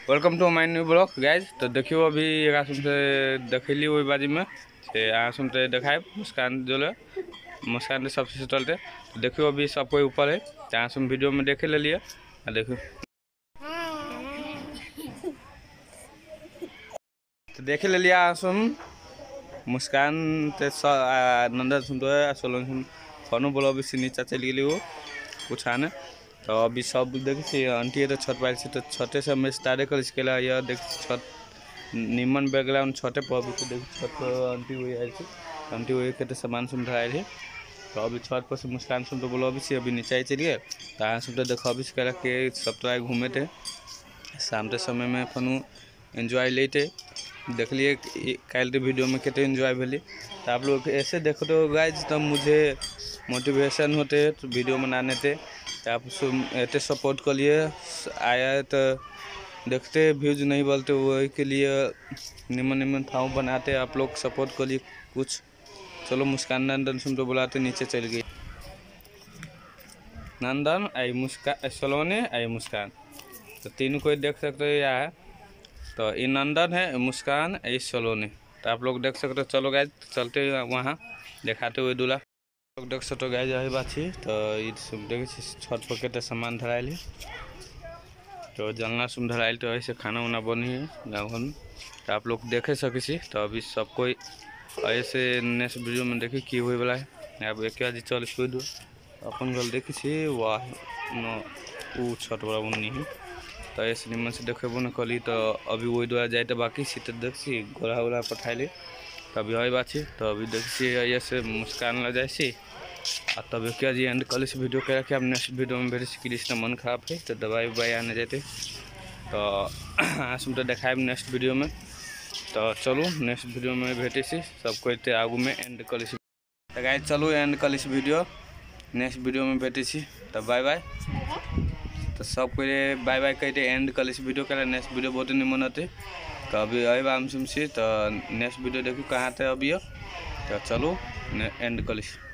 Welcome to my new blog guys. तो देखियो अभी एक से देखली वही बाजी में से सुनते देखाए मुस्कान जो मुस्कान सबसे चलते। तो देखियो अभी सब कोई ऊपर है जहाँ सुन वीडियो में देखे ले लिए। देखो तो देखे ले लिया सुन मुस्कान नंदा सुन तो सोलन सुन फनो बोलो अभी नीचा चली गई वो कुछ आने। तो अभी सब देखी आंटी तो छत पाइल तो छते से हमें स्टार्ट कर इसके लिए देख छत निमन बैकग्राउंड छते पर अभी तो देख छत पर आंटी हुई आई थी। आंटी हुई के सामान सुन आए थे। तो अभी छत पर से मुस्कान सुन तो बोलो अभी से अभी नीचे चलिए तो सुन तो देखो अभी से के सब तरह घूमे थे शाम के समय में फनू एंजॉय लेते देख लिए कल के वीडियो में कितने एंजॉय भले। तो आप लोग ऐसे देखो तो गाइज तब मुझे मोटिवेशन होते तो वीडियो बनाने थे। तो आप ऐसे सपोर्ट कर लिए आया तो देखते व्यूज नहीं बोलते वही के लिए निमन निमन थाव बनाते आप लोग सपोर्ट कर लिए कुछ। चलो मुस्कान नंदन सुन तो बुलाते नीचे चल गई नंदन आई मुस्कान सलोनी आई मुस्कान। तो तीनों कोई देख सकते हो यहाँ। तो ये नंदन है मुस्कान ये सलोनी। तो आप लोग देख सकते हो। चलो गाइज चलते वहाँ दिखाते हुए दूल्हा लोग देख सकते गाइज यही बात है। तो ये देखे छत पर के सामान धराइल है तो जलना सुन धराइल तो ऐसे खाना वाना बनी है गाँव घर में। तो आप लोग देखे सके। तो अभी सब कोई ऐसे नेक्स्ट वीडियो में देखी की हुई वाला है। अब एक आज चल छोड़ दो अपन गल देखी वाह न छत वाला बनी है। तो ऐसे निमन से देखेबो न कली तो अभी वही द्वारा जाए तो बाकी सी तो देखी गोला वोला पठाइले। तो अभी वही बात है। तो अभी देखिए ऐसे मुस्कान लग जाए तब क्या जी एंड कल इस वीडियो के रखे। अब नेक्स्ट वीडियो में भेज कृष्ण मन खराब है तो दवाई उवाई आने जाते तो सुन तो देखाए नेक्स्ट वीडियो में। तो चलो नेक्स्ट वीडियो में भेटे सबको इतने आगू में एंड कल तो गाइस चलो एंड कल इस वीडियो नेक्स्ट वीडियो में भेटे तो बाय बाय। तो सब कोई बाय बाय कहते एंड कल इस वीडियो के नेक्स्ट वीडियो बहुत निमन होते। तो अभी अभी हम सुन तो नेक्स्ट वीडियो देखो कहाँ थे अभी। तो चलो एंड कल